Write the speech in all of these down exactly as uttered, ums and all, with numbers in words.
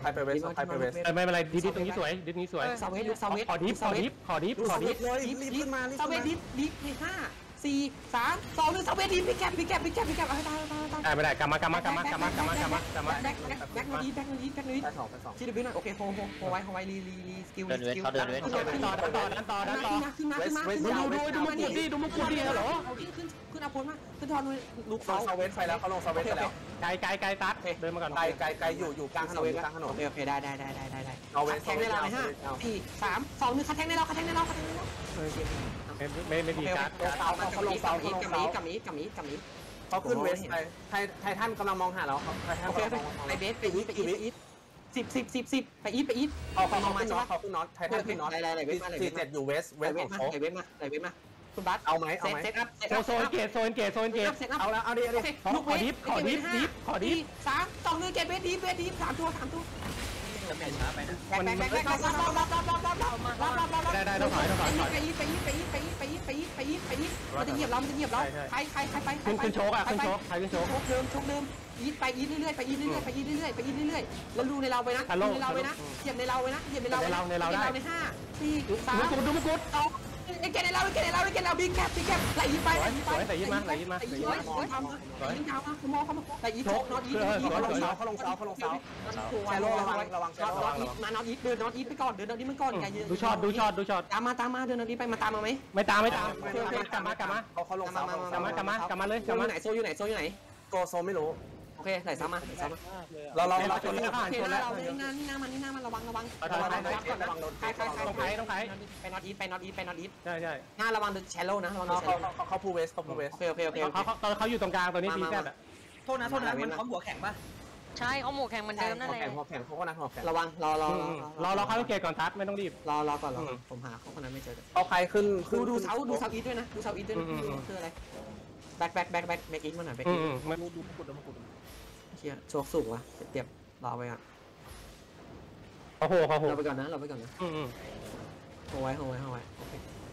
ายไปเวสไพไปเวสไม่เป็นไรดิดิตรงนี้สวยดิตนี้สวยเซาเวสเซาเวสขอดิฟขอดิฟขอดิฟขอดิฟเลยรีบขึ้นมารีบเซาเวสดิฟดิฟในห้าสี่สามสองหนึ่งเซาเวสดิฟพี่แคปพี่แคปพี่แคปพี่แคปเอาให้ตายตายตายไม่ได้กำมากำมากำมากำมากำมากำมากำมาแบ็คแบ็คแบ็คโนดีแบ็คโนดีแบ็คโนดีไปสองไปสองชีดบิวหน่อยโอเคโฮโฮโฮไว้โฮไว้รีรีรีสกิลเดินเวทเขาเดินเวทต่อต่อต่อต่อต่อขึ้นมาขึ้นมาขึ้นมาดูดูดูมุกุดดิดูมุกุดดิเหรอขึ้นขึ้นขึ้นอาพลมาขึ้นทอนลูกลเสางเซเวสไปแล้วเขาลงเซเวสไปแล้วไกลไกลไกลตัดเดินมาก่อนไกลไกลไกลอยู่อยู่กลางถนนกลางถนนโอเคโอเคได้ได้ได้ได้ได้ได้เอาเวสแทงในเราในห้าสี่สามสองหนึ่งคัดแทงในเราคัดแทงในเราคัดแทงในเราไม่ไม่ดีการเขาเขาลงเสาเขาลงเสากับนี้กับนี้กับนี้เขาขึ้นเวสไปไทไททันกำลังมองหาเราไททันโอเคไปเบสไปอีทไปอีทไปอีทสิบสิบสิบสิบไปอีทไปอีทเขาเขาขึ้นน็อตเขาขึ้นน็อตไททันขึ้นน็อตสี่เจ็ดอยู่เวสเวไหลสเวขทองมาโค้ไหลเวทมาไหลเวทมาคุณบัสเอาไหมเอาไหมเซตอัพโซนเกตโซนเกตโซนเกตเอาแล้วเอาดิเอาดิขอดิฟขอดิฟดิฟขอดิฟสามสองหนึ่งเกตเวทดิฟเวทดิฟสามตัวสามตัวแม่ช้าไปนะแบกแบกแบกแบกรอบรอบรอบรอบรอบรอบรอบรอบรอบรอบได้ได้ต้องถอยต้องถอยไปอีทไปอีทไปอีทไปอีทไปอีทไปอีทไปอีทไปอีทมันจะเหยียบเรามันจะเหยียบเราใครใครใครไปขึ้นขึ้นโชกอ่ะขึ้นโชกใครขึ้นโชกโชกเดิมโชกเดิมอีทไปอีทเรื่อยๆไปอีทเรื่อยๆไปอีทเรื่อยๆไปอีทเรื่อยๆแล้วดูในเราไปนะดูในเราไปนะเหยียบในเราไปนะเหยียบในเราในเราในเราในห้าสี่สามดูมุกุดดูมุกุดสองไอ้เกณฑ์ในเราไอ้เกณฑ์ในเราไอ้เกณฑ์เราบิ๊กแคปบิ๊กแคปไหลยิงไปไหลยิงไปไหลยิงมาไหลยิงมาไหลยิงมาไหลยิงมาไหลยิงยาวมาคุณมองเขาไหลยิงโชกน็อตอีทเขาลงเสาเขาลงเสาเขาลงเสาแชโลระวังระวังแชโลระวังมาน็อตอีทเดินน็อตอีทไปก่อนเดินน็อตอีทมันก่อนไงดูช็อตดูช็อตดูช็อตตามมาตามมาเดินน็อตอีทไปมาตามมาไหมไม่ตามไม่ตามกลับมากลับมาเขาเขาลงเสากลับมากลับมากลับมาเลยโซกลับอมายู่ไหนโซอยู่ไหนโซอยู่ไหนโกโซไม่รู้โอเคไหลซ้ำมาไหลซ้ำมาเราเราเราชนแล้วโอเคนะเรานี่นานี่นามันนี่นามันระวังระวังระวังระวังโดนใครใครใครต้องไถต้องไถไปน็อตอีทไปน็อตอีทไปน็อตอีทใช่ใช่หน้าระวังเดินแชโลนะระวังเดิเขานแชโลเขาเขาพูเวสเขาพูเวสโอเคโอเคโอเคเขาเขาเขาอยู่ตรงกลางตัวนี้พีแซดอ่ะโทษนะโทษนะมันพร้อมหัวแข็งป่ะใช่เขาหมูแข่งเหมือนเดิมนั่นแหละแข่งพอแข่งเขาก็นักพอแข่งระวังรอรอรอรอเขาเกตก่อนทัดไม่ต้องรีบรอรอก่อนรอผมหาเขาคนนั้นไม่เจอเอาใครขึ้นดูดูเสาดูเสาอีทด้วยนะดูเสาอีทด้วยนะคืออะไรแบ็คแบ็คแบ็คแบ็คแบ็คอีทมาหน่อยแบ็คอือีทมมันดูมกุฎดูมกุฎเชี่ยโชคสูงวะเตียบรอไปก่อนโอ้โหโอ้โหเราไปก่อนนะเราไปก่อนนะอืมอืมโหไว้โหไว้โหไว้โอเค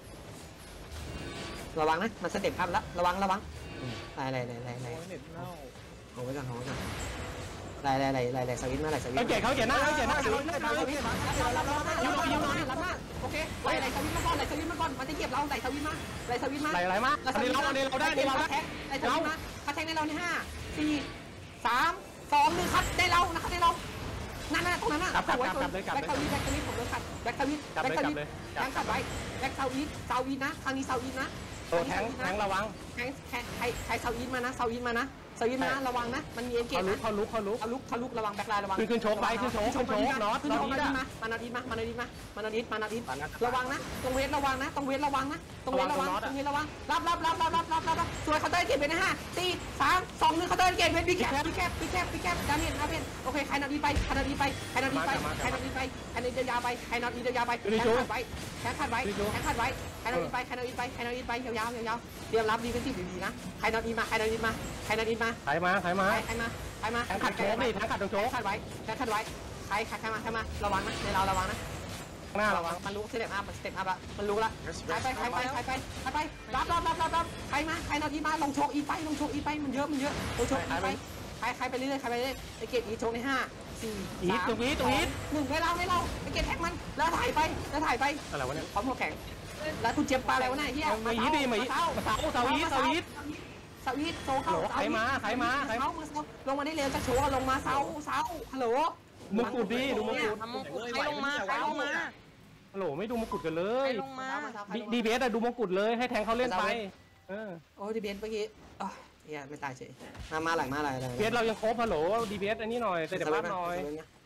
ระวังนะมันสเต็ปอัพแล้วระวังระวังไล่ไล่ไล่ไล่ไล่เน็ตเน่าโหไว้ก่อนโหไว้ก่อนไล่ไล่ไล่ไล่ไล่สวิตมาไล่สวิตเขาเกตเขาเกตหน้าเขาเกตหน้าสวิตสวิตรับรับรับรับยิงยิงน้อยรับมากโอเคไล่ไล่สวิตมาก่อนไล่สวิตมาก่อนมันจะเหยียบเราไล่สวิตมาไล่สวิตมาไหลไหลมากอันนี้เราอันนี้เราได้อันนี้เราได้ไล่สวิตมาคัดแทงในเราในห้าสี่สามสองหนึ่งคัดได้เรานะคัดได้เรานั่นน่ะตรงนั้นน่ะแบ็คทวิตแบ็คทวิตแบ็คทวิตผมเลยคัดแบ็คทวิตแบ็คทวิตแทงขัดไว้แบ็คเซาอีทเซาอีทนะทางนี้เซาอีทนะโอ้แทงแทงระวังแทงแทงใครใครเซาอีทมานะเซาอีทมานะเซาอีทมาระวังนะมันมีเอ็นเกเขาจลุนะกเขาลุกเขาลุกทะลุทะลุระวังแบ็คไลน์ระวังขึ้นขึ้นโชกไปขึ้นโชกขึ้นโชกน็อตขึ้นน็อโชตกนี่มาได้มานาดีมามานาดีมามานาดีมานาดีระวังนะตรงเวทระวังนะตรงเวทระวังนะตรงเวทระวังตรงเวทระวังรับรับรับรับรับรับรับสวยเขาเตยเก็บไปนะฮะสี่สามสองหนึ่งเขาเตยเก็บเวทบิ๊กแคปบิ๊กแคปบิ๊กแคปบิ๊กแคปดาเมียนดาเมียนโอเคใครนาดีไปใครนาดีไปใครนาดีไปใครนาดีไปใครนาดียาวไปใครนาดียาวไปแขนขัดไว้แขนขัดไว้แขนขัดไว้ใครนาดีไปใครนาดีไปใครนาดีไปยาวยาวยาวเตรียมรับดีเป็นที่ดีๆนะใครนาดีมาใครนาดีมาใครนาดีมาใครมาใครมาใครมาใครมาแทงขัดโชกดิแทงขัดตรงโชกขัดไว้แค่ขัดไว้ใครขัดใครมาใครมาระวังนะในเราระวังนะหน้าระวังมันรู้สเต็ปอัพสเต็ปอัพอะมันรู้ละใครไปใครไปใครไปใครไปรับรับรับรับรับใครมาใครนอนอีมาลงโชกอีไปลงโชกอีไปมันเยอะมันเยอะลงโชกอีไปใครใครไปเรื่อยใครไปเรื่อยไอเกตอีโชกในห้าสี่อีทตรงนี้ตรงนี้หนึ่งให้เราให้เราไอเกตแท็กมันแล้วถ่ายไปแล้วถ่ายไปอะไรวะเนี่ยพร้อมหัวแข็งแล้วคุณเจ็บปลาอะไรวะเนี่ยเฮียมาอีทดิมาอีทมาเสาเสาอีทเสาอีทเสาอีทโชว์เข้าลงมาได้เร็วจะโชว์ลงมาเสาเสาฮัลโหลมุกุดดิดูมุกุดทำมงกุฎใครลงมาใครลงมาฮัลโหลไม่ดูมุกุดกันเลใครยลงมาดีเบสอะดูมุกุดเลยให้แทงเขาเล่นไปเออโอ้ดีเบนเมื่อกี้เฮียไม่ตายเฉยมามาหลังมาหลังอะไรเบสเรายังครบฮัลโหลดีเบสอันนี้หน่อยเสด็จบ้านหน่อย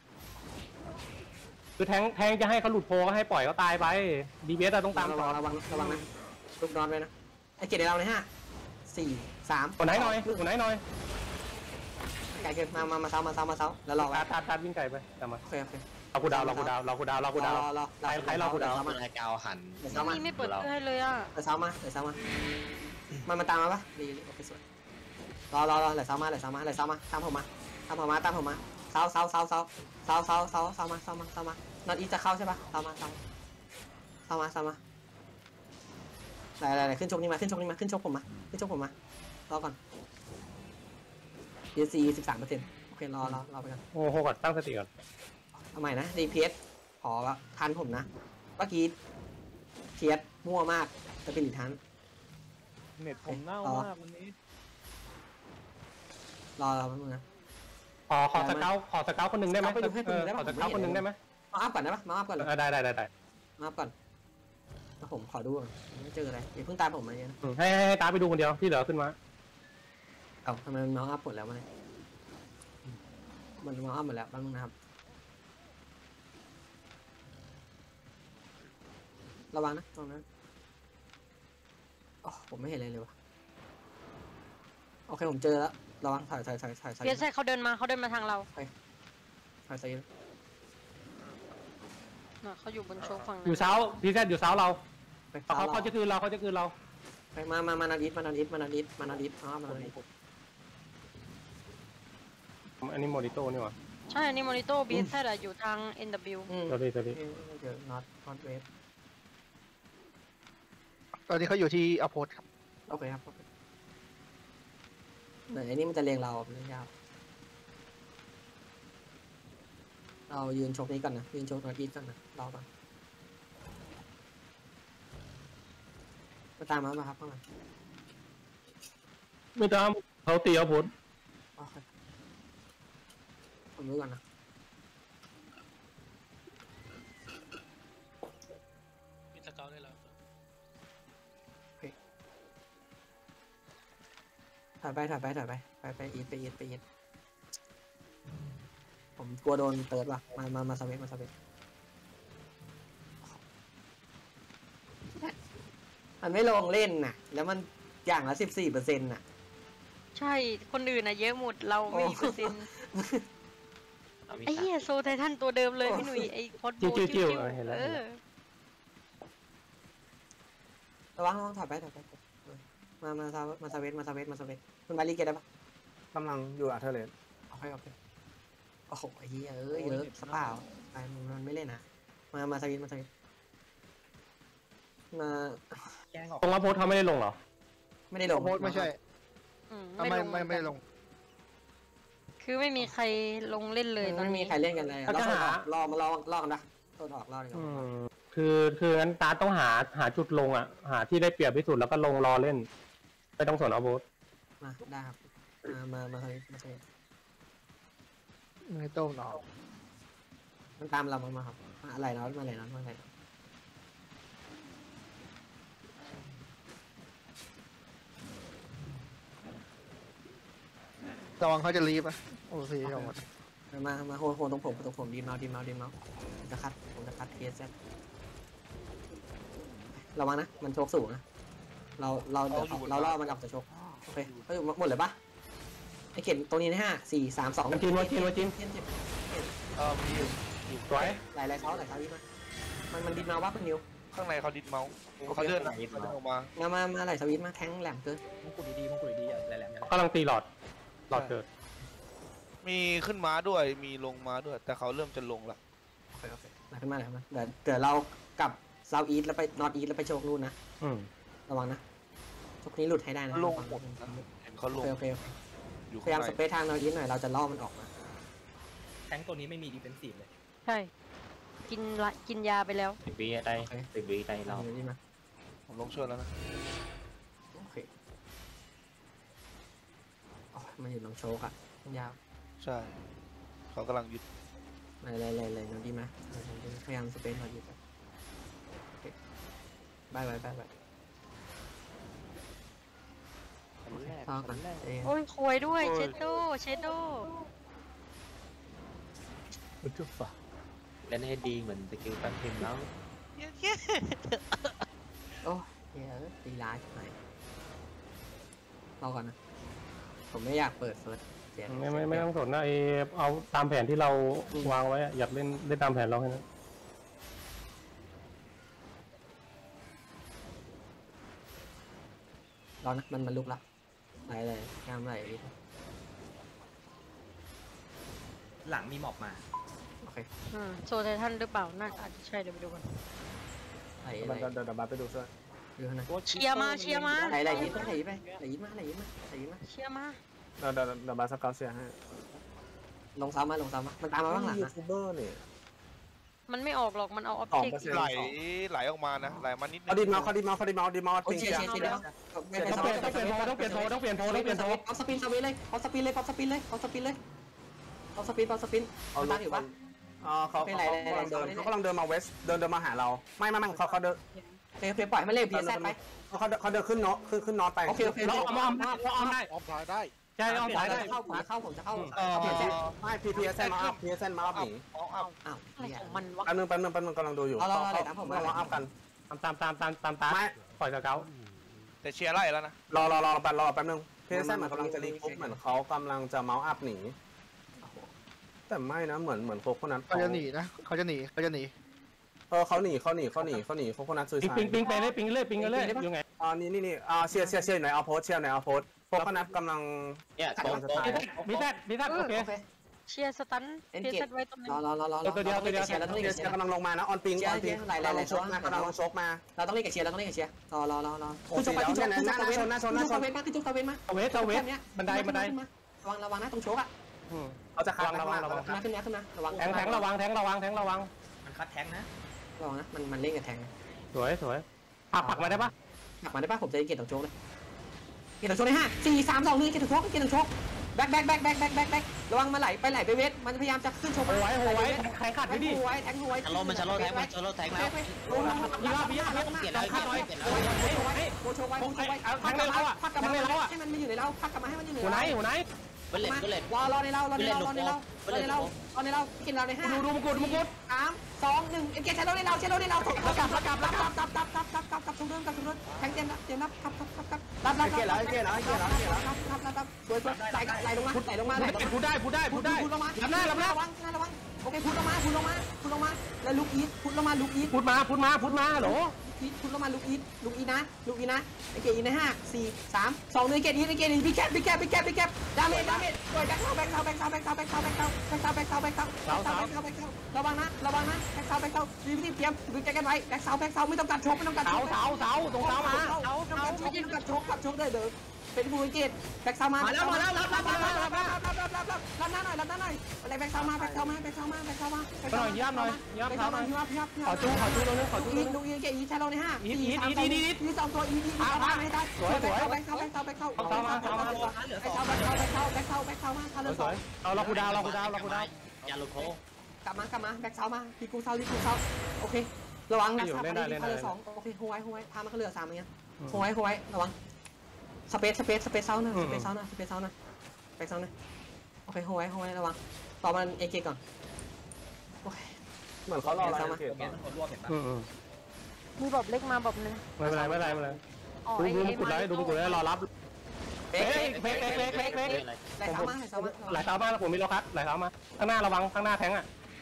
คือแทงแทงจะให้เขาหลุดโพก็ให้ปล่อยเขาตายไปดีเบสอะต้องตามระต่วัองระวังระวังนะลูกนอนไว้นะไอเกตเราในห้าสี่สามคนไหนหน่อยคนไหนหน่อยไก่เกินมามามาเซามาเซามาเซาแล้วรอไว้ตาตาตาวิ่งไก่ไปตามมาโอเคโอเคเรากูดาวเรากูดาวเรากูดาวเรากูดาวรอรอใครใครเรากูดาวมันไอ้กาวหันเดี๋ยวเซามานี่ไม่เปิดเพื่อให้เลยอ่ะเดี๋ยวเซามาเดี๋ยวเซามามันมาตามมาปะดีโอเคสวยรอรอรอเดี๋ยวเซามาเดี๋ยวเซามาเดี๋ยวเซามาตามผมมาตามผมมาตามผมมาเซาเซาเซาเซาเซาเซาเซาเซามาเซามาเซามานอนอีจะเข้าใช่ปะเซามาเซาเซามาเซามาไหนไหนไหนขึ้นชกนี่มาขึ้นชกนี่มาขึ้นชกผมมาขึ้นชกผมมารอก่อนยีซีสิบสามเปอร์เซ็นต์โอเครอรอรอไปก่อนโอ้โหก่อนตั้งสติก่อนโอเคเอาใหม่นะดีพีเอสขอทันผมนะเมื่อกี้เทียสมั่วมากสปิริตทันเน็ตผมเน่ามากวันนี้รอเราแป๊บนึงนะขอขอสเกลขอสเกลคนหนึ่งได้ไหมเอาไปดูให้คนหนึ่งได้ปะขอสเกลคนหนึ่งได้ไหมมาอัพก่อนได้ปะมาอัพก่อนเลยได้ได้ได้ได้มาอัพก่อนแล้วผมขอดูก่อนไม่เจออะไรอย่าเพิ่งตามผมมาเนี่ยนะให้ให้ตาไปดูคนเดียวที่เหลือขึ้นมาเอ้าทำไมมันมาอัพหมดแล้วมาเนี่ยมันมาอัพหมดแล้วแป๊บนึงนะครับระวังนะตรงนั้นอ๋อผมไม่เห็นอะไรเลยวะโอเคผมเจอแล้วระวังถ่ายถ่ายถ่ายถ่ายถ่ายเพียใช่เขาเดินมาเขาเดินมาทางเราถ่ายถ่ายน่ะเขาอยู่บนโชว์ฝั่งอนั้ยู่นเช้าพีแซดอยู่เช้าเราไปเขาฟ้าเขาเขาจะคืนเราเขาจะคืนเราไปมามามานาดิสมานาดิสมานาดิสมานาดิสอ๋อมานาดิสอันนี้โมดิโต้นี่หว่าใช่อันนี้มอนิโต้บีเอสอะอยู่ทาง เอ็น ดับเบิลยูอืมตัวนี้ตัวนี้เดี๋ยว not not wave ตอนนี้เขาอยู่ที่อโพสครับโอเคครับโอเคเดี๋ยวไอ้นี่มันจะเรียงเราเป็นเรื่องยากเรายืนชกนี้ก่อนนะยืนชกนอตอีทก่อนนะรอก่อนมาตามมามาครับเข้ามาไม่ตามเขาตีเอาพุทธโอเคผมรู้ก่อนนะมีสเกลได้แล้วถอยไปถอยไปถอยไปไปไปอีทไปอีทไปอีทผมกลัวโดนเติร์ดว่ะมามามาสเวตมาสเวตมันไม่ลงเล่นน่ะแล้วมันอย่างละสิบสี่เปอร์เซ็นต์น่ะใช่คนอื่นอะเยอะหมดเราไม่มีเปอร์เซ็นต์เอามีไอ้สามเหี้ยโซไททันตัวเดิมเลยพี่หนุ่ยไอ้คอสโบจิ้วจิ้วจิ้วจิ้วเออเห็นแล้วเออระวังระวังถอยไปถอยไปมามาซามาสเวตมาสเวตมาสเวตคุณบาลีเกตได้ปะกำลังอยู่อาเธอร์เลนโอเคโอเคโอ้โหไอ้เหี้ยเอ้ยเยอะสเปล่าไปมันมันไม่เล่นนะมามาสวิตมาสวิตมาแกงออกตรงรับโพสเขาไม่ได้ลงเหรอไม่ได้ลอง โพสไม่ใช่อืมทำไมลงไม่ไม่ได้ลงคือไม่มีใครลงเล่นเลยตอนไม่มีนี้ใครเล่นกันเลยเราออกรอมารอรอกันนะโดนออกรอดีกอืว่ามคือคืองั้นตาต้องหาหาจุดลงอ่ะ หาที่ได้เปรียบที่สุดแล้วก็ลงรอเล่นไม่ต้องสนเอาโพสมาได้ครับมามามาสวิตมาสวิตไม่โต้หนอมันตามเรามามาครับมาอะไรเนาะมาอะไรเนาะมาอะไรเนาะระวังเขาจะรีบอ่ะโอ้ซีออกหมดมามาโหโหตรงผมตรงผมดีเมาดีเมาดีเมาผมจะคัดผมจะคัดเทียร์เซตระวังนะมันโชกสูงนะเราเราเดี๋ยวเราล่อมันออกจากโชกโอเคเขาอยู่หมดเลยปะไอเข็นตรงนี้นะห้าสี่สามสองมาจินมาจินมาจินเทียนเจ็บเออมีอยู่สวยหลายหลายเท้าหลายเท้าวิ่งมามันมันดินมาว่าเป็นนิ้วข้างในเขาดิดเมาส์เขาเดินนะเขาเดินออกมามามามาหลายสวิตมาแทงแหลมเกินมงกุฎดีๆมงกุฎดีๆอย่าแหลมๆอย่าแหลมกำลังตีหลอดหลอดเกิดมีขึ้นม้าด้วย มีลงม้าด้วย แต่เขาเริ่มจะลงละโอเคโอเคมาขึ้นมาเลยครับเดี๋ยวเดี๋ยวเรากลับเซาท์อีสแล้วไปนอร์ทอีสแล้วไปโชกนู่นนะอืมระวังนะโชกนี้หลุดให้ได้นะลงหมดนะเห็นเขาโอลงเคโอเคโอเคอยู่พยายามข้างสในเปซทางนอร์ทอีสหน่อยเราจะล่อมันออกมาแทงตัวนี้ไม่มีดีเฟนซีฟเลยใช่ กินละกินยาไปแล้วสิบวิได้สิบวิได้เราเดี๋ยวนี้มาผมลงช่วยแล้วนะโอเคอ๋อมันอยู่ตรงโชกอะยาวใช่ เขากำลังยึดเลยเลยเลยเลยนอร์ทอีสมาพยายามสเปซนอร์ทอีสโอเคบายบายบายบายต่อกันเองโอ้ยควยด้วยเชดโดเชดโดเล่นให้ดีเหมือนสกิลตั้งทีมแล้วโอ้เฮียเอ้ยตีร้ายใช่ไหมรอก่อนนะ ผมไม่อยากเปิดเฟิร์สเสียไม่ไม่ไม่ต้องสนนะไอเอาตามแผนที่เราวางไว้อะอยากเล่นเล่นตามแผนเราแค่นั้นรอนะมันมันลุกละไหลเลยงามไหลหลังมีหมอบมาโอเคอืมโซไททันหรือเปล่าน่าอาจจะใช่เดี๋ยวไปดูกันไหลเดี๋ยวไหลเดี๋ยวเดี๋ยวบัสไปดูช่วยดูนะเชียร์มาเชียร์มาไหลไหลยิ้มไหลยิ้มไปไหลยิ้มมาไหลยิ้มมาไหลยิ้มมาเชียร์มาเดี๋ยวเดี๋ยวเดี๋ยวบัสสเกลเสียให้ลงซ้ำมาลงซ้ำมามันตามมาบ้างหลังยูนะทูบเบอร์เนี่ยมันไม่ออกหรอกมันเอาออบสองเจกเปอร์ต์เซ็นต์ไหลไหลออกมานะไหลมานิดนึเขางดินมาเขาดินมาเขาดินมาดินมาโอ้ปิยงเชียเชีร์ยเชียร์ร์เชียร์ต้องเปลี่ยนต้องเปลี่ยนโพต้องเปลี่ยนโพต้องเปลี่ยนโพต้องเปลี่ยนโพเอาสปินสวิตเลยเอาสปินเลยเอาสปินเลยเอาสปินเลยเอาสปินเอาสปินเอาตามอยู่ปะอ๋อเขาเขากำลังเดินเขากำลังเดินมาเวสเดินเดินมาหาเราไม่ไม่ไม่เขาเขาเดินโอเคโอเคปล่อยมันเล่นพีแซดไปเขาเขาเดินขึ้นเนาะขึ้นขึ้นนอตไปโอเคโอเคเราเอามาเราเอาได้ออฟได้ใช่เอาผมสายจะได้เข้าผมจะเข้าผมจะเข้าเออพีแซดไม่พีพีเอสเอ็นมาอัพพีเอสเอ็นมาอัพหนีเอาอัพอ้าวอะไรของมันวะแป๊บนึงแป๊บนึงแป๊บนึงกำลังดูอยู่เราอัพกันตามตามตามตามตามตามไม่ปล่อยสเกลแต่เชียร์ไล่แล้วนะรอรอรอแป๊บรอแป๊บนึงพีเอสเอ็นเหมือนกำลังจะรีคุปเหมือนเขากำลังจะเมาส์อัพหนีแต่ไม่นะเหมือนเหมือนโคโคนัทเขาจะหนีนะเขาจะหนีเขาจะหนีเออเขาหนีเขาหนีเขาหนีเขาหนีโคโคนัทซูซายปิงปิงไปเลยปิงเลยปิงเลยยังไงอ่านี่นี่นี่อ่าเชียร์เชียร์เชียร์ไหนเอาโพสเชียร์ไหนเอาโพสโคโคนัทกำลังเนี่ยโต๊ะจะโต๊ะตายมีแซดมีแซดโอเคโอเคเชียร์สตันเชียร์เซตไว้ตรงนี้รอรอรอรอตัวเดียวตัวเดียวเชียร์เราต้องเชีเล่ยนร์กับเชีเชียยร์ร์กำลังลงมานะออนปิงออนปิงหลายหลายหลายชกมากำลังลงชกมาเราต้องเล่นกับเชียร์เราต้องเล่นกับเชียร์รอรอรอรอโอ้โหขึ้นชกไปขึ้นชกเดี๋ยวนะขึ้นชกหน้าชนหน้าชนหน้าชนเว้นมาขึ้นชกเว้นมาเอาเวสเอาเวสบันไดบันไดระวังระวังนะตรงชกอ่ะเขาจะคัดระวังระวังขึ้นมาขึ้นมาขึ้นมาระวังแทงแทงระวังแทงระวังแทงระวังมันคัดแทงนะระวังนะมันมันเล่นกับแทงสวยสวยผักผักมาได้ปะกลับมาได้ป่ะผมจะเกตตรงชกเลยเกตตรงชกเลยห้าสี่สามสองหนึ่งเกตตรงชกเกตตรงชกแบ็คแบ็คแบ็คแบ็คแบ็คแบ็คแบ็คระวังมาไหลไปไหลไปเวทมันพยายามจะขึ้นชกโหไว้โหไว้แทงขาดแทไปงดิหัวแทงหัวชาโลมันชาโลแทงมันชาโลแทงแล้วพี่ว่าพี่ว่าพี่เปลี่ยนแล้วขาดหน่อยเปลี่ยนแล้วโคชไว้โคชไว้พักกลับมาพักกลับมาให้มันมาอยู่ในเราพักกลับมาให้มันอยู่ในหัวไหนเราหัวไหนเล่นเล่นรอรอในเรารอในเรารอในเรารอในเรารอในเรากินเราในห้าดูดูมงกุฎมงกุฎสามสองหนึ่งเอ็นเกจใช้รถในเราใช้รถในเรากลับกลับกลับกลับกลับกลับกลับกลับกลับกลับกลับทุกเรื่องกลับทุกเรื่องแทงเตรียมเตรียมรับกลับกลับกลับกลับรับรับรับรับรับรับรับสวยสวยไหลไหลลงมาไหลลงมาไหลลงมาพูดได้พูดได้พูดได้พูดลงมาลำหน้าลำหน้าระวังหน้าระวังโอเคพูดลงมาพูดลงมาพูดลงมาแล้วลุกอีทพูดลงมาลุกอีทพูดมาพูดมาพูดมาโหลอีทพูดลงมาลุกอีทลุกอีนะลุกอีนะไอเกอีในห้าสี่สามสองหนึ่งเกอีไอเกอีพี่แคปพี่แคปพี่แคปพี่แคปดาเมจดาเมจสวยแบ็คเข้าแบ็คเข้าแบ็คเข้าแบ็คเข้าแบ็คเข้าแบ็คเข้าแบ็คเข้าแบ็คเข้าแบ็คเข้าแบ็คเข้าแบ็คเข้าแบ็คเข้าแบ็คเข้าระวังนะระวังนะแบ็คเข้าแบ็คเข้ารีบรีบเตรียมดูใจกันไว้แบ็คเข้าแบ็คเข้าไม่ต้องกัดชกไม่ต้องกัดชเสาก เสาเสาตรงเสามาเสาเสาไม่ต้องกัดชกกัดชกได้เด้อเป็นบูเกตแบ็คเข้ามามาแล้วมาแล้วรับรับรับรับรับรับรับรับรับรับหน้าหน่อยรับหน้าหน่อยอะไรแบ็คเข้ามาแบ็คเข้ามาแบ็คเข้ามาแบ็คเข้ามาแบ็คหน่เข้าอยมาย่ำหน่อยย่ำเท้าหน่อยยับยับขอจูขอจูตรงนี้ขอจูอีทดูอีทเกอีใช้เราในห้าอีทอีทอีทอีทอีทอีทสองตัวอีทอีทเข้ามาให้ได้สวยสวยแบ็คเข้าแบ็คเข้าแบ็คเข้าเข้ามาเข้ามาแบ็คเข้าแบ็คเข้าแบ็คเข้าแบ็คเข้าแบ็คเข้าแบ็คเข้ามาทะลุสวยเอาเราคูดาวเราคูดาวเราคูดาวยาลูโคกลับมากลับมาแบ็คเซามาพีกูเซาพีกูเซาโอเคระวังนะซาไปเหลือสองโอเคโฮไว้โฮไว้พามันก็เหลือสามอย่างเงี้ยโฮไว้โฮไว้ระวังสเปซสเปซสเปซเซาหน่อยสเปซเซาหน่อยสเปซเซาหน่อยแบ็คเซาหน่อยโอเคโฮไว้โฮไว้ระวังต่อมันเอเกก่อนโอเคเหมือนเขารอเราเกตรงนี้มันกดรวบเห็นปะอืมอืมมีบอบเล็กมาบอบหนึ่งไม่เป็นไรไม่เป็นไรไม่เป็นไรอ๋อดูไอ้ดูมไอ้งกุฎเลยดูมงกุฎเลยรอรับเบ๊กเบ๊กเบ๊กเบ๊กเบ๊กเบ๊กไหลเซามาไหลเซามาหลายเท้ามาแล้วผมมีโลคัสหลายเท้ามาข้างหน้าระวังข้างหน้าแทงอ่ะ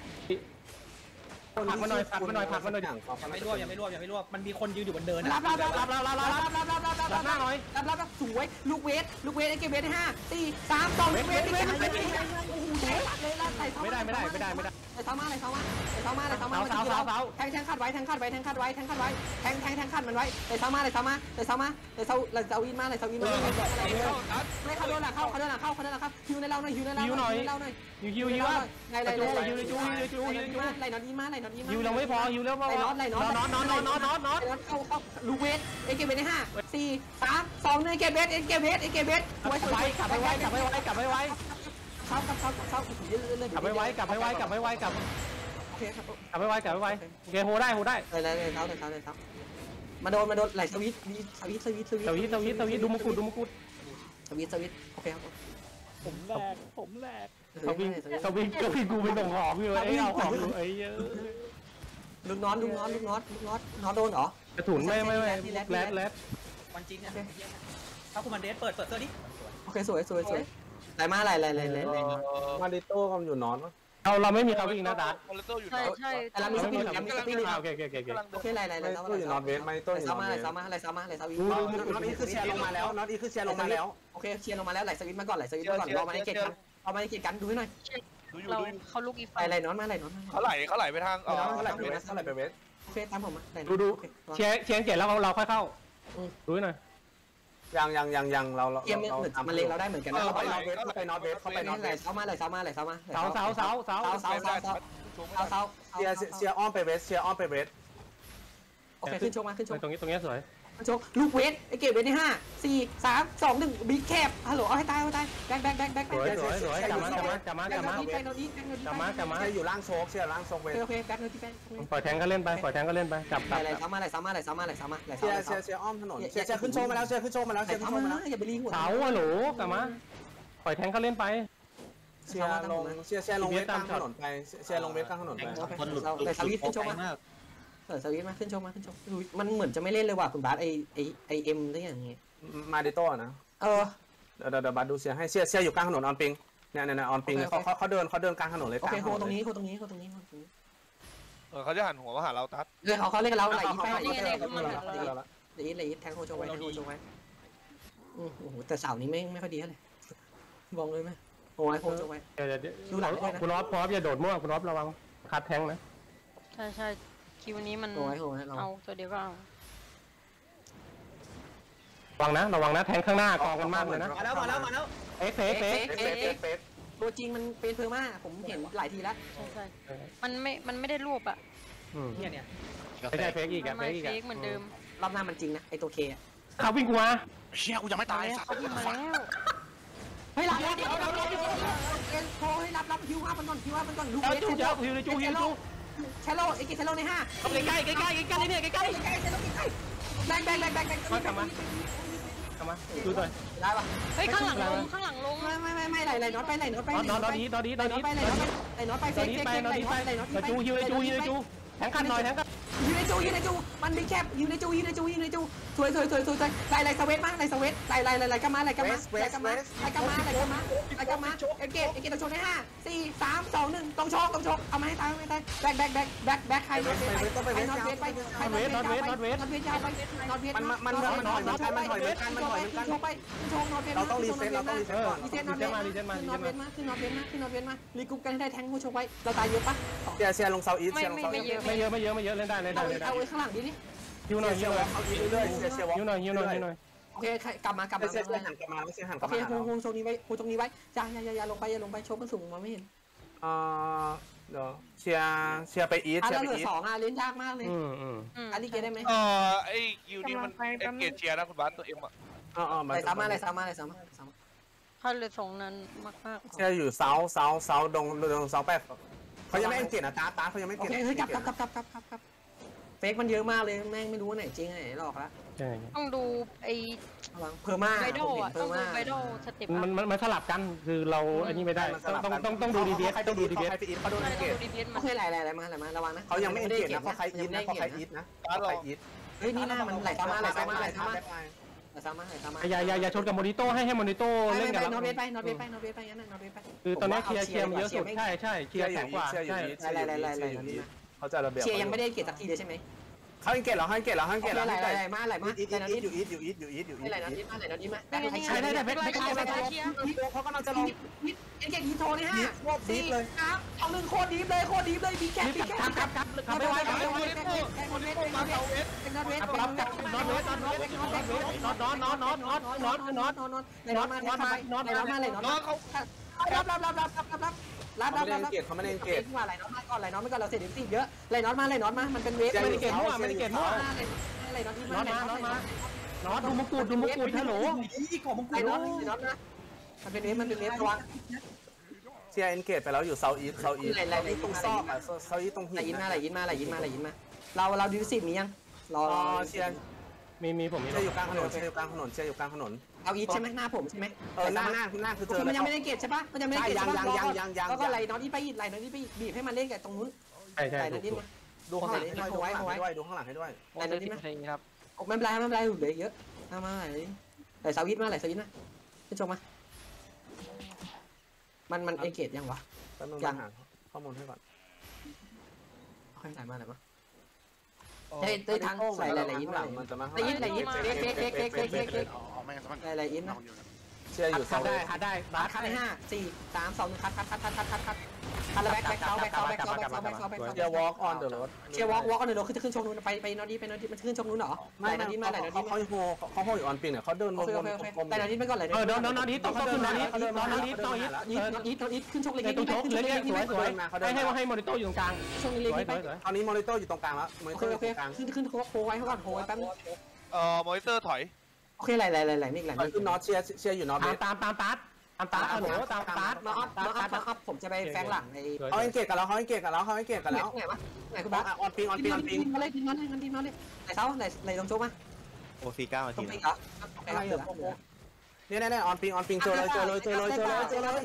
ผักมาหน่อยผักมาหน่อยผักมาหน่อยอย่างเขายังไม่รวบยังไม่รวบยังไม่รวบมันมีคนยืนอยู่บนเดินรับรับรับรับรับรับรับรับรับรับรับรับหน้าหน่อยรับรับรับสวยลูกเวทลูกเวทไอเกเวทห้าสี่สามสองเวทเวทเวทเวทโอ้โหเลยละไหลเซาไม่ได้ไม่ได้ไม่ได้ไม่ได้ไหลเซามาไหลเซามาไหลเซามาไหลเซามาแทงแทงขัดไว้แทงขัดไว้แทงขัดไว้แทงขัดไว้แทงแทงแทงขัดมันไว้ไหลเซามาไหลเซามาไหลเซามาไหลเซาไหลเซาอินมาไหลเซาอินมาไม่เขาโดนหลังเข้าเขาโดนหลังเข้าเขาโดนหลังเข้าฮิวในเราหน่อยฮิวในเราหน่อยฮิวในเราหน่อยยูยูยูว่าไงไหลไหลไหลยูยูยูยูยูยูยูไหลนอนอินมาไหลนอนอินมายูเราไม่พอยูแล้วพอไหลนอนไหลนอนนอนนอนนอนนอนนอนนอนเข้าเข้าลูกเวทเอเกเวทในห้าสี่สามสองหนึ่งเอเกเวทเอเกเวทเอเกเวทกลับไปไว้กลับไปไว้กลับไปไว้กลับไปไว้เข้าเข้าเข้าเข้าเยอะเลยกลับไปไว้กลับไปไว้กลับไปไว้กลับโอเคครับกลับไปไว้กลับไปไว้โอเคโฮได้โฮได้เลยเลยเลยเท้าเลยเท้าเลยเท้ามาโดนมาโดนไหลสวิตสวิตสวิตสวิตสวิตสวิตสวิตดูมงกุฎดูมงกุฎสวิตสวิตโอเคครับผมแรกผมแรกสวิตสวิตก็พี่กูเป็นหนองหอมอยู่ไอ้เอาหอมอยู่ไอ้เยอะลูกน้อนลูกน้อนลูกน้อนลูกน้อนน้อนโดนเหรอกระถุนไม่ไม่ไม่แรดแรดวันจริงเนี่ยถ้าคุณมันเดสเปิดเปิดเสื้อดิโอเคสวยสวยสวยไหลมาไหลไหลไหลไหลไหลมาดิโต้ก็อยู่นอนเราเราไม่มีคาวิ่งนะดัดคอเลสเตอรอลอยู่ใช่ใช่แต่เรามีสปินเรามีสปินโอเคโอเคโอเคกำลังโอเคไหลไหลไหลไม่เท้าต้อยู่นอนเวสไม่ต้ไหลอยู่นเท้าอนมาเวไหลสเท้ามาไหลเท้ามาไหลเท้าวิดูดูดูน็อตอีคือเชียร์ลงมาแล้วน็อตอีคือเชียร์ลงมาแล้วโอเคเชียร์ลงมาแล้วไหลสวิตมาก่อนไหลสวิตมาก่อนรอมาในเกตกันรอมาในเกตกันดูให้หน่อยดูอยู่เราดูอยู่เขาลุกอีกไหลฝั่งไหลน้อนมาไหลน้อนมาเขาไหลเขาไหลไปทางเออเท่าไหร่ไปเวสเท่าไหร่ไปเวสโอเคตามผมมาไหลดูดูเชียร์เชียร์เกียรแล้วเราค่อยเข้าดูหน่อยยังยังยังยังเราเราเกมเหมือนมันเล็งเราได้เหมือนกันนะเขาไปนอตเวสเขาไปนอตเวสเขาไปนอตเวไหลสเท้ามาไหลเท้ามาไหลเท้ามาเสาเสาเสาเสาเสาเสาเสาเสาโชว์ไม่เอาได้เซาเชียร์เชียร์อ้อมไปเวสเชียร์อ้อมไปเวสโอเคขึ้นชกมาขึ้นชกตรงนี้ตรงนี้สวยขึ้นชกลูกเวทไอเกตเวทในห้าสี่สามสองหนึ่งบิ๊กแคบฮัลโหลเอาให้ตายเอาให้ตายแบกแบกแบกแบกสวยสวยสวยกลับมากลับมากลับมากลับมาแบกโนดี้แบกโนดี้กลับมากลับมาเชียร์อยู่ล่างโชกเชียร์ล่างโชกเวสโอเคแบกโนดี้แบกปล่อยแทงก็เล่นไปปล่อยแทงก็เล่นไปจับไหจับลไหลซ้ำมาไหลซ้ำมาไหลซ้ำมาไหลซ้ำมาไหลเชียซ้ำร์เชียร์เชียร์อ้อมถนนเชียร์เชียร์ขึ้นโชกมาแล้วเชียร์ขึ้นโชกมาแล้วไหลเชียร์ขึ้นโชซ้ำกมามาแล้วอย่าไปรีหัวเสาอะโหลกลับมาปล่อยแทงก็เล่นไปเชียร์ลงเชียร์เชียร์ลงเวสกลางถนนไปเชียร์ลงเวสกลางถนนไปคนหลุดไหลสวิตขึ้นชกไกลมามากเออสวิตมาขึ้นชกมาขึ้นชกมันเหมือนจะไม่เล่นเลยว่ะคุณบาสไอไอไอเอ็มได้อย่างเงี้ยมาดิโต้นะเออเดี๋ยวเดี๋ยวบัตดูเชียร์ให้เชียร์เชียร์อยู่กลางถนนออนปิงเนี่ยเนี่ยออนปิงเขาเขาเขาเดินเขาเดินกลางถนนเลยโอกลาเคงถโคนนตรงนนี้โคตรงนี้โคตรงนี้โคตรงนี้เออเขาจะหันหัวมาหาเราตัดเออเขาเขาเล่นกับเราไหลอีแป้งไหลนี่อีไงแป้งเนี่ยเขามาหาเราไหลอีไหลอีแทงโคโชไว้แทงโคโชไว้โอ้โหแต่เสานี้ไม่ไม่ค่อยดีเท่าไหร่บอกเลยไหมโอ้ยโคโชไว้เดี๋ยวเดี๋ยวดูหลังด้วยนะคุณรอบคุณรอบอย่าโดดมั่วคุณรอบระวังคัดแทงนะใช่ใช่คิวนี้มันโอ้ยโอ้ยเราเอาตัวเดียวก็เอาระวังนะระวังนะแทงข้างหน้ากองกันมากเลยนะมาแล้วมาแล้วมาแล้วเอ็กเอ็กเอ็กเฟสเฟสเฟสตัวจริงมันเป็นเพอร์มาผมเห็นหลายทีแล้วใช่ใช่มันไม่มันไม่ได้รวบอะเนี่ยเนี่ยไม่ใช่เฟกอีกมัอะนเฟไม่กอีกเฟอะกเหมือนเดิมรอบหน้ามันจริงนะไอตัวเคอะเขาวิ่งกูมาเชี่ยกูยังไม่ตายแล้วสัตเขาว์วิ่งมาแล้วเฮ้ยรับรับรับรับรับเอ็นโทรให้รับรับคิวห้าพันก่อนคิวห้าพันก่อนลูกเอาเวทจูเจ้าฮิวเลยจูฮิวจูแชโลไอเกตแชโลในห้าใกล้ใกล้ใกล้ใกล้ใกล้เนี่ยใกล้ใกล้ใกล้ๆแชโลใกล้ๆแบงแบงแบงแบงแบงกลับมาดูหน่อยได้ปะเฮ้ยข้างหลังลงข้างหลังลงไม่ไม่ไม่ไม่ไหลไหลน็อตไปไหลน็อตไปนอนนอนนอนดีนอนดีนอนดีไปไหลน็อตไปไหลน็อตไปเฟนอก นดีเฟกไปเฟกนอนไหลดีน็ไปอตไหลน็อตจูฮิวเลยจูฮิวเลยจูแทงกันหน่อยแทงกันยูในจูยูในจูมันมีแคบยูในจูยูในจูยูในจูสวยสวยสวยสวยไหลไหลสเวตมาไหลสเวตไหลไหลไหลไหลกันมาไหลกันมาไหลกันมาไหลกันมาไหลกันมาไหลกันมาเอเกตเอเกตต้องชนในห้าสี่สามสองหนึ่งต้องชกต้องชกเอามาให้ตายไม่ตายแบกแบกแบกแบกแบกใครน็อตเวทไปน็อตเวทไปน็อตเวทน็อตเวทน็อตเวทน็อตเวทยาวไปน็อตเวทมันมันมันมันถอยเหมือนกันมันถอยเหมือนกันมันถอยเหมือนกันชกไปชกน็อตเวทเราต้องรีเซ็ตเราต้องรีเซ็ตก่อนรีเซ็ตน็อตเวทมารีเซ็ตมาน็อตเวทมาขึ้นน็อตเวทมาขึ้นน็อตเวทมารีกรุ๊ปกันให้ได้แทงผู้ชกไว้เราตายเยอะปะเชียร์เชียร์ลงเซาอีสไม่เชียร์ลงไม่เซาไม่อีสเยอะไม่เยอะไม่เยอะไม่เยอะเล่นได้เล่นได้เอาเล่นได้เอาไว้ข้างหลังดิดิฮิวหน่อยฮิเชียว ร์หน่อยเซาอีสเรื่อยๆเชียร์เชียร์วอล์ฮิวหน่อยฮิวหน่อยฮิวหน่อยโอเคกลับมากลับมาเชียร์เชียร์หันกลับมาแล้วเชียร์หันกโอลับเคมาโฮโฮตรงนี้ไว้โฮตรงนี้ไว้อย่าอย่าอย่าอย่าลงไปอย่าลงไปโชกมันสูงมาไม่เห็นเอ่อเดี๋ยวเชียร์เชียร์ไปอีสอ่ะเชียเราร์เหไปลืออีสสองอ่ะเล่นยากมากเลยอืมอืมอืมอาริเกได้ไหมเออไอ้คิวนี้มันเอ็กเกตเชียร์นะคุณบาสตัวเอ็มอ่ะอ๋ออ๋ออะไรซ้ำมาอะไรซ้ำมาอะไรซ้ำมาซ้ำมาเขาเลยส่งนั้นมากมากเชียร์อยู่เซาเซาเซาดงดงเซาแปดเขายังไม่เอ็นเกตนะตาตาเขายังไม่โอเกตเคเฮ้ยกลับกลับกลับกลับกลับกลับกลับเฟกมันเยอะมากเลยแม่งไม่รู้ว่าไหนจริงไหนหลอกละใช่ต้องดูไอ้ระวังเพอร์มาไบดอลอะเพต้อองร์ดูมาไบดอลสเต็ปมันมันมันสลับกันคือเราอันนี้ไม่ได้ต้องต้องต้องดูดีเบียสต้องดูดีเบียสใครไปอีสเขาโดนใช่เอ็นเกต้องตดูดีเบียสโอมาเคไหลไหลไหลมาไหลมาระวังนะเขายังไม่เอ็นเกตนะเขาใครอีสนะเขาใครอีสนะเขาใครอีสเฮ้ยนี่หน้ามันไหลซ้ำมาไหลซ้ำมาไหลซ้ำมาไหลซ้ำมาไหลซ้ำมาอย่าอย่าอย่าชนกับโมนิโต้ให้ให้โมนิโต้ไปเล่นไปกับนอเราตเวทไปนอตเวทไปนอตเวทไปงั้นนอตเวทไปคือตอนนี้เคลียร์เคลียร์มันเยอะสุดใช่ใช่เคลียร์แข็งกว่าเชียร์อยู่ใช่อีสเชียร์อยู่อีสเขาจะระเบียบเชียร์ยังไม่ได้เกียรติสักทีเลยใช่ไหมเขาเอ็นเกตเหรอเขาเอ็นเกตเหรอเขาเอ็นเกตเหรอไหลไหลไหลมาไหลมาอีสไหลนอตอีเวสทอยู่อีสอยู่อีสอยู่อีสอยู่อีสไหลนอตเวทมาไหลนอตเวทมาได้ได้ได้ได้ไม่ใช่ไม่ใช่เชียร์เขากำลังจะลงเอ็นเกตอีโทนี่ฮะโคตรดีเลยครับเอาหนึ่งโคตรดีเลยโคตรดีเลยบีแคปบีแคปครับครับครับครับไม่ไหวครับไม่ไหวนอตเวทนอตเวทนอตเวทครับครับครับนอนเวทนอนเวทนอนเวทนอนนอนนอนนอนนอนนอนนอนนอนนอนไหลนอนมาไหลนอนมาไหลนอนน้มาองเขารับรับรับรับรับรับรับรับเขารับไม่รับได้เกตเขาไม่ได้เกตว่าไหลนอนมาก่อนไหลนอนมาก่อนเราเสียดิสิเยอะไหลนอนมาไหลนอนมามันเป็นเวฟไม่ได้เก่งมั่วไม่ได้เก่งมั่วไหลนอนที่นมาอนมานอนมานอนดูมงกุฎดูมงกุฎฮัลโหลอีกของมงไหลกุฎนอนไหลนอนนะมันเป็นเวฟมันเป็นเวฟระวังเชียร์เอ็นเกตไปแล้วอยู่เซาอีสเซาอีสตรงซอกอะเซาอีสตรงหิไหลนยินมาไหลยินมาไหลยินมาไหลยินมาเราเราดิวสิบมียังรออ๋อเชียร์มีมีผมมีเชียร์อยู่กลางถนนเชียร์อยู่กลางถนนเชียร์อยู่กลางถนนเอาอีใช่ไหมหน้าผมใช่ไหมเออหน้าหน้าหน้าคือเจอมันยังไม่ได้เก็บใช่ปะมันยังไม่ได้เก็บแล้วก็ไหลนอนที่ไปอีกไหลนอนที่ไปอีกบีบให้มันเล่นกับตรงนู้นใช่ใช่ไหลนอนที่ถูกมาดูข้างหลังให้ด้วยดูข้างหลังให้ด้วยดูข้างหลังให้ด้วยไหลนอนที่มาไม่เป็นไรไม่เป็นไรเหลือเยอะมามาไหลไหลสวิตมาไหลสวิตมาไปชมมามันมันเอเกตยังวะแป๊บนึงหาข้อมูลให้ก่อนค่อยไหลมาไหลมาเฮ้ยเฮ้ยทางไหลไหลไหลยินหมาลังมันจะมาไหลยินไหลยินเบ๊กเบ๊กเบ๊กเบ๊กเบ๊กเบ๊กเบ๊กอ๋อแม่งสมันไหลไหลยินนะเชียร์อยู่คัเซาดได้คัดได้บาสคัดในห้าสี่สามสองหนึ่งคัดคัดคัดคัดคัดคัดคัดอันละแบ็คแบ็คเซาแบ็คเซาแบ็คเซาแบ็คเซาแบ็คเซาแบ็คเซาเชียร์วอล์กออนเดอะโรดเชียร์วอล์กวอล์กอันเดอร์โรคือจะขึ้นชงนู้นไปไปนอดีไปนอดีมันขึ้นชงนู้นเหรอไม่ไหนนอดีมาไหนนอดีเขามาเขาโฮเขาโฮอยู่ออนปิงเนี่ยเขาเดินวโอเคน โอเคโอเคกลมแต่นอดีไปก่อนเลยเออเดินนอนนิดต้องขึ้นนอนนิดนอนนิดนอนนิดอีทอีทอีทขึ้นชกเล็กในนิดตรงขึ้นชกโต๊ะเล็เล็กกนิดสวยสวยให้ให้ให้มอนิโต้อยู่ตรงกลางชงเล็กนิดไปคราวนี้มอนิเตอร์อยู่ตรงกลางแล้วมอนิโอเตเคอร์อโอยู่ เคตรงกลางขึ้นขึ้นโคไว้เขาก่อนโคไว้แป๊บนึงเอ่อมอนิเตอร์ถอยโอเคไหลไหลไหลไหลนี่ไหลถอยนี่ขึ้นน็อตเชียร์เชียร์อยู่น็อตเบตามสตามตามตามตามตามตามฮัลโหลตามตามมาอัพมาอัพมาอัพผมจะไปแฟงหลังในเขาเอ็นเกตกันแล้วเขาเอ็นเกตกันแล้วเขาเอ็นเกตกันแล้วไหนวะไหนคุณบ้าออนปิงออนปิงออนปิงมาเลยทีมนั้นกันทีมนั้นเลยไหนเท้าไหนไหนตรงโจ๊กมาโอซีเก้านาตรทีงปีกเหรออะไรเหรอเนี่ยเนี่ยออนปิงออนปิงเจอเลยเจอเลยเจอเลยเจอเลยเจอเลย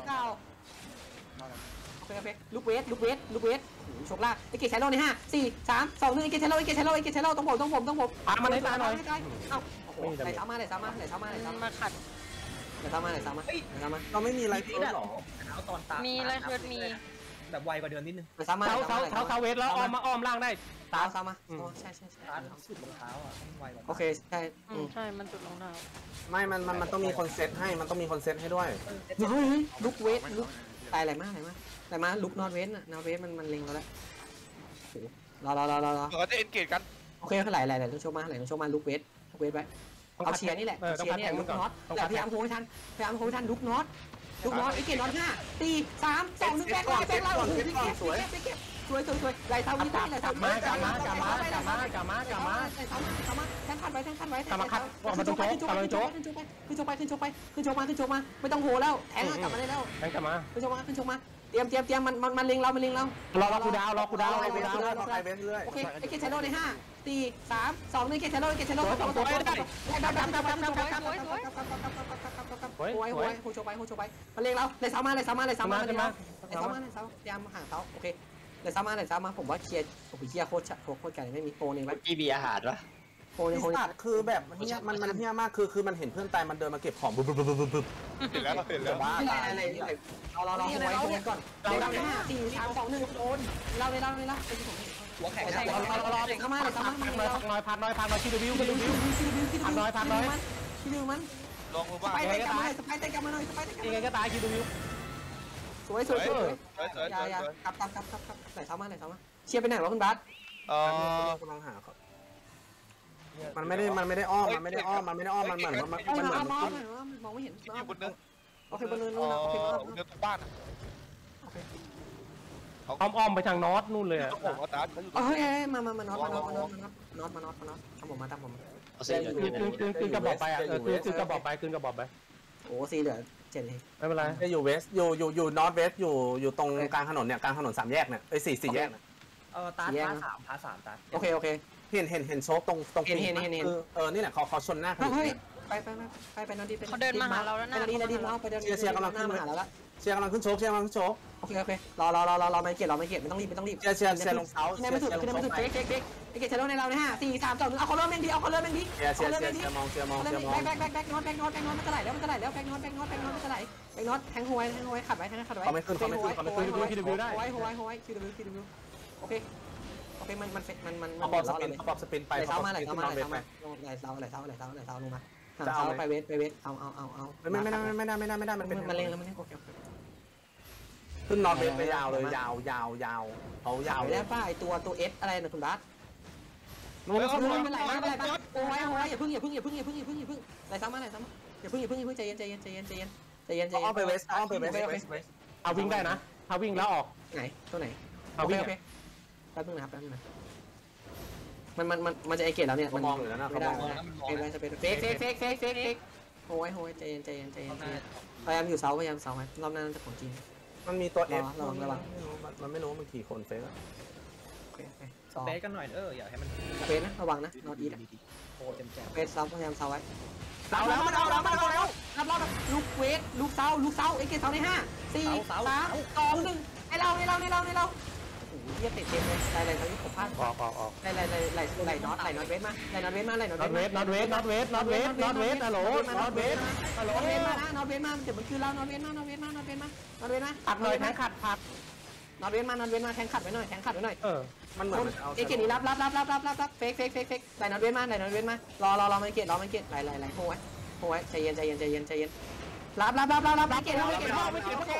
โอเคโอเคลูกเวทลูกเวทลูกเวทโชคลาไอเกตใช้โลในห้าสี่สามสองหนึ่งไอเกตใช้โลไอเกตใช้โลไอเกตใช้โลต้องผมต้องผมต้องผมเอ้าโอ้โหไหนเท้ามาไหนเท้ามาไหนเท้ามาไหนเท้ามามาขัดไหนเท้ามาไหนเท้ามาไหนเท้ามาเราไม่มีอะไรเพิ่มหรอเอาตอนตามีอะไรเกิดมีแบบไวกว่าเดิมนิดนึงไหนเท้ามาเท้าเท้าเท้าเท้าเวทแล้วอ้อมมาอ้อมล่างได้เท้าเท้ามาใช่ใช่ใช่ตาสุดรองเท้าอ่ะไวกว่าโอเคใช่อืมใช่ มันจุดลงดาวไม่มันมันมันต้องมีคนเซตให้มันต้องมีคนเซตให้ด้วยเฮ้ยลูกเวทลูกตายอะไรมากอะไรมากอะไรมาลูกนอตเวทน่ะนอตเวทมันมันเล็งเราแล้วรอรอรอรอรอเดี๋ยวจะเอ็นเกตกันโอเคไหลไหลไหลต้องโชว์มาไหลต้องโชว์มาลูกเวทลูกเวทไปเอาเชียร์นี่แหละเชียร์นี่ลูกน็อตแต่พยายามโหยทันพยายามโหยทันลูกน็อตลูกน็อตไอเกตน็อตห้าตีสามสองหนึ่งแบงค์เราแบงค์เราโอ้โหพี่เก็บพี่เก็บพี่เก็บสวยสวยสวยไหลเท้านี้ได้ไหลเท้ามากลับมากลับมากลับมากลับมากลับมาไหลเท้ามาเท้ามาแทงขัดไว้แทงขัดไว้กลับมาคัดออกมาตรงโจ๊กกลับมาตรงโจ๊กขึ้นโชกไปขึ้นโชกไปขึ้นโชกไปขึ้นโชกมาขึ้นโชกมาไม่ต้องโหแล้วแทงกลับมาได้แล้วแบงกลับมาขึ้นโชกมาขึ้นโชกมาเตรียมเตรียมเตรียมมันมันมันเล็งเรามันเล็งเรารอรอคูดาวรอคูดาวรอไปคูเวสดาวเรื่อยไปเวสเรื่อยโอเคไอเกตเชโร่ในห้าสี่สามสองหนึ่งเกตเชโร่เกตเชโร่สองตัวได้ดับดับดับดับดับดับดับโอ้ยโอ้ยโอ้ยโหโชไปโหโชไปมันเล็งเราเลยเสามาเลยเสามาเลยเสามาเลยเสาเลยเสามาเลยเสาพยายามห่างเสาโอเคเลยเสามาเลยเสามาผมว่าเคลียร์โอ้โหเคลียร์โคตรโคตรโคตรกันไม่มีโปรนี่ไว้กี่บีอาหารวะโปรนี่พิโปรศนี่ดารคือแบบเฮียมันมันเฮียมากคือคือมันเห็นเพื่อนตายมันเดินมาเก็บของบึ๊บบึ๊บบึ๊บบึ๊บบึ๊บเห็นแล้วเห็นแล้วบ้าอะไรตายอะไรอะไรเราเราเราไว้โคนก่อนเราเราห้าสี่สามสองหนึ่งโอนเราเลยเราเลยเราเป็นผมหัวแข็งเราเราเราเข้ามาเลยเข้ามาพักมาน้อยเราพักน้อยพักน้อยพักน้อยคิวดิวคิคิดวดูดิวคิดดูคิดดูพักน้อยพักน้อยคิดดูมันลองดูสบ้างไปเตะกลับมาหน่อยสไปเตะกลับมาหน่อยสไปเตะกลับยังมาไงก็ตายคิวดิวสวยสวยสวยสวยสวยอย่าสวยอย่ากลับกลับกลับกลับกลับไหลเท้ามาไหลเท้ามาเชียร์ไปไหนวะคุณบัสเอ่อกำลังหาครับมันไม่ได้มันไม่ได้อ้อมมันไม่ได้อ้อมมันไม่ได้อ้อมมันเหมือนมันเอ้ยมันเหมืมาอนมองมองไม่เห็นอยู่บนเนินโอเคบนเนินเอ่นู่นนะโอเคอเนินตรงบ้านโอเคอ้อมอ้อมไปทางนอตนู่นเลยต้องบอกว่าตาเขาอยู่เฮ้ยมามามาน็อตมาน็อตมาน็อตมาน็อตมาน็อตมาน็อตทำผมมาทำผมเอาเส้นคืนคืนคืนคืนกระบอกไปอ่ะเออคืนคืนกระบอกไปคืนกระบอกไปโอ้ซีเหลือเจ็ดเลยไม่เป็นไรจะอยู่เวสอยู่อยู่อยู่นอตเวสอยู่อยู่ตรงกลางถนนเนี่ยกลางถนนสามแยกเนี่ยไอ้สี่สี่แยกเนี่ยเออตาพาสามพาสามตาโอเคโอเคเห็นเห็นเห็นโชกตรงตรงคือเออนี่แหละเขาเขาชนหน้าเฮ้ยไปไปไปไปไปนอนดีไปเขาเดินมาหาเราแล้วนะไปดีแล้วดีแล้วไปเดินหน้ามาหาเราละเชียร์กำลังขึ้นโชกเชียร์กำลังขึ้นโชกโอเคโอเครอรอรอรอรอไม่เกียรรอไม่เกียรไม่ต้องรีบไม่ต้องรีบเชียร์เชียร์เชียร์ลงเท้าขึ้นไม่สุดขึ้นไม่สุดเฟกเฟกเฟกไอเกียรใช้รถในเราในห้าสี่สามสองหนึ่งเอาคอลเลอร์แมงดีเอาคอลเลอร์แมงดีเชียร์เชียร์เชียร์เชียร์มองเชียร์มองเชียร์มองแบ็คแบ็คแบ็คแบ็คน็อตแบ็คน็อตแบ็คน็อตมันจะไหลแล้วมันจะไหลแล้วแบ็คน็อตแบ็คน็อตแบ็คน็อตมันจะไหลแบ็คน็อตแทงหัวแทงหัวขัดไว้แทงขัดไว้เขาไม่ขึ้นเขาไม่ขึ้นเขาไม่ขึ้นหัวไว้หัวไว้หัวไว้คิวดิวคิวดิวโอเคโอเคมันมันมันมันเขาบอกสปินเขาบอกสปินไปไหลเขาเท้าบอกมาสไหลปินเท้าขึ้นมาน ไหอลนเวสเท้าไปมาไหลเท้าไหลเท้าไหลเท้าไหลเท้าลงมาเท้าไปเวสไปเวสเอาเอาเอาเอาไม่ไม่ได้ไม่ได้ไม่ได้ไม่ได้มันเป็นมันเล็งแล้วมันเล็งโอเคขึ้นนอตเวสไปยาวเลยยาวยาวยาวเขายาวได้ป่ะไอตัวตัวเอสอะไรนะคุณบัสนู้นเออมันไหลมามันไหลมาโอ้ยโอ้ยอย่าพึ่งอย่าพึ่งอย่าพึ่งอย่าพึ่งอย่าพึ่งอย่าพึ่งไหลซ้ำมาไหลซ้ำมาอย่าพึ่งอย่าพึ่งอย่าพึ่งใจเย็นใจเย็นใจเย็นใจเย็นใจเย็นใจเย็นอ้อมไปเวสอ้อมไปเวสเวสเวสเอาวิ่งได้นะเอาวิ่งแล้วออกไหนตัวไหนเอาวิ่งโอเคแป๊บนึงนะครับแป๊บนึงนะมันมันมันมันจะไอเกตแล้วเนี่ยเขามองอยู่แล้วนะไม่เขาได้มองไม่ได้เฟกเฟกเฟกเฟกเฟกเฟกเฟกโอ้ยโอ้ยใจเย็นใจเย็นใจเย็นพยายามอยู่เสาพยายามเสาไว้รอบหน้าจะของจริงมันมีตัวเอฟมันไม่รู้มันกี่คนเฟสโอเคโอเคสเปซกันหน่อยเอออย่าให้มันเฟสนะระวังนะนอตอีทโอ้เต็มแจ่มเฟสเสาพยายามเสาไว้เอาแล้วมันเอาแล้วมันเอาแล้วรับรอบลูกเวทลูกเสาลูกเสาไอเกตเสาในห้าสี่สามสองหนึ่งไอเราไอเราไอเราไอเราโอ้โหเยี่ยติดเต็มเลยไหลไหลตอนนี้ผมพลาดออกออกออกไหลไหลไหลไหลไหลน็อตไหลน็อตเวทมาไหลน็อตเวทมาไหลน็อตนอตเวเวทสนอตเวสนอตเวสนอตเวสนอตเวสฮัลโหลนอตเวสฮัลโหลน็อตเวทมานะน็อตเวทมาเดี๋ยวมันคือเราน็อตเวทมาน็อตเวทมาน็อตเวทมาน็อตเวทมาขัดเลยแทงขัดขัดน็อตเวทมาน็อตเวทมาแทงขัดไว้หน่อยแทงขัดไว้หน่อยเออมันเหมือนเอาเอเกตนี่รับรับรับรับรับรับรับเฟกเฟกเฟกเฟกไหลน็อตเวทมาไหลน็อตเวทมารอรอรอมันเกตรอมันเกตไหลไหลไหลโหไว้โหไว้ใจเย็นใจเย็นใจเย็นใจเย็นรับรับรับรับรับเกตรับเกตรับโอเคโอเค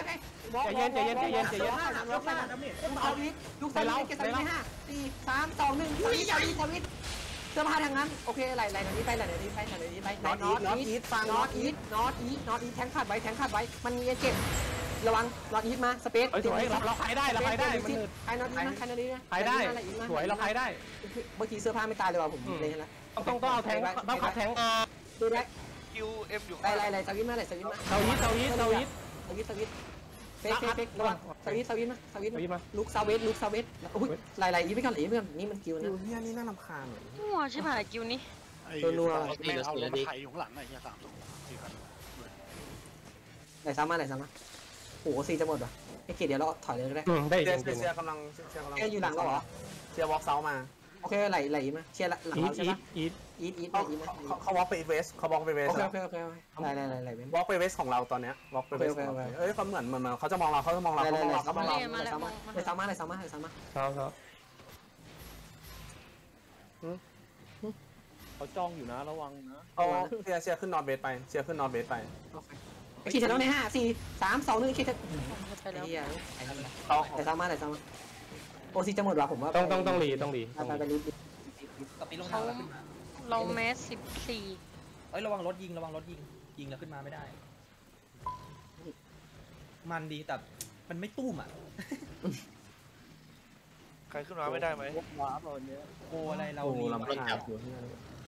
ใจเย็นใจเย็นใจเย็นใจเย็นลูกหน้าลูกเอาวิทลูกสวิตเกสวิตห้าสี่สามสองหนึ่งสวิตสวิตสวิตเสื้อผ้าทางนั้นโอเคไหลไหลนี้ไปไหลนี้ไปไหลนี้ไปไหลน็อตอีทฟังน็อตอีทน็อตอีทน็อตอีทแทงขาดไว้แทงขาดไว้มันมีเจ็บระวังน็อตอีทมาสเปซเฮ้ยสวยเราเราขายได้เราขายได้มันใครน็อตอีทนะใครน็อตอีทนะขายได้สวยเราขายได้เมื่อกี้เสื้อผ้าไม่ตายเลยว่ะผมเลยนะต้องต้องเอาแทงต้องขัดแทงดูได้คิวเอ็มอยู่ไหลไหลไหลสวิตมาไหลสวิตมาเซายิดเซายิดเซายิดสวิตสวิตเฟกเฟกเฟกระวังสวิตสวิตมาสวิตสวิตมาลุกซาเวตลุกซาเวตอุ้ยไหลไหลอีทไปก่อนไหลอีทไปก่อนนี่มันกิวอนะยู่เนี่ยนี่น่ารำคาญเลยมั่วใช่ป่ะกิวนี้ไอ้ตัวนัวแม่งเอารถมาไถอยู่ข้างหลังไอ้เหี้ยสามตัวสี่คันไหลซ้ำมาไหลซ้ำมาโอ้โหซีจะหมดว่ะไอ้เกดเดี๋ยวเราถอยเลยก็ได้อืมได้เชียจร์ริงเชียร์กำลังเชียร์กำลังเชียร์อยู่หลังเราเหรอเชียร์วอล์กเซามาโอเคไหลไหลมาเชียร์หลังอีเราทใช่อีปะทอีทอีทอีทเขาอีทเขาเขาวอล์กไปอีเวสเขาวอล์กไปเวสโอเคโอเคโอเคไหลไหลไหลไหลเป็นวอล์กไปเวสของเราตอนเนี้ยวอล์กไปเวสของเราเอ้ยเขาเหมือนเหมือนเขาจะมองเราเขาจะมองเราไหลเขาไหลมองไหลเราเขาซ้ำมมาองเราไหลซ้ำมาไหลซ้ำมาไหลซ้ำมาไหลซ้ำมาครับครับเขาจ้องอยู่นะระวังนะเขาเชียร์เชียร์ขึ้นนอร์เบสไปเชียร์ขึ้นนอร์เบสไปโอเคไอ้ขีดเสร็จแล้วในห้าสี่สามสองหนึ่งขีดเสร็จไปแล้วไอ้เหี้ยไอ้เหี้ยเขาไหลซ้ำมาไหลซ้ำมาโอซีจะหมดว่ะผมว่าต้องต้องต้องรีต้องรีไปไปไปรีบกับตีลงเขาเท้าแล้วขึ้นมาเราแมสสิบสี่เอ้ยระวังรถยิงระวังรถยิงยิงแล้วขึ้นมาไม่ได้ มันดีแต่มันไม่ตุ้มอ่ะใครขึ้นมาไม่ได้ไหมโอ้อะไรเราโอ้มีลำไว้คาญอยู่เนี่ย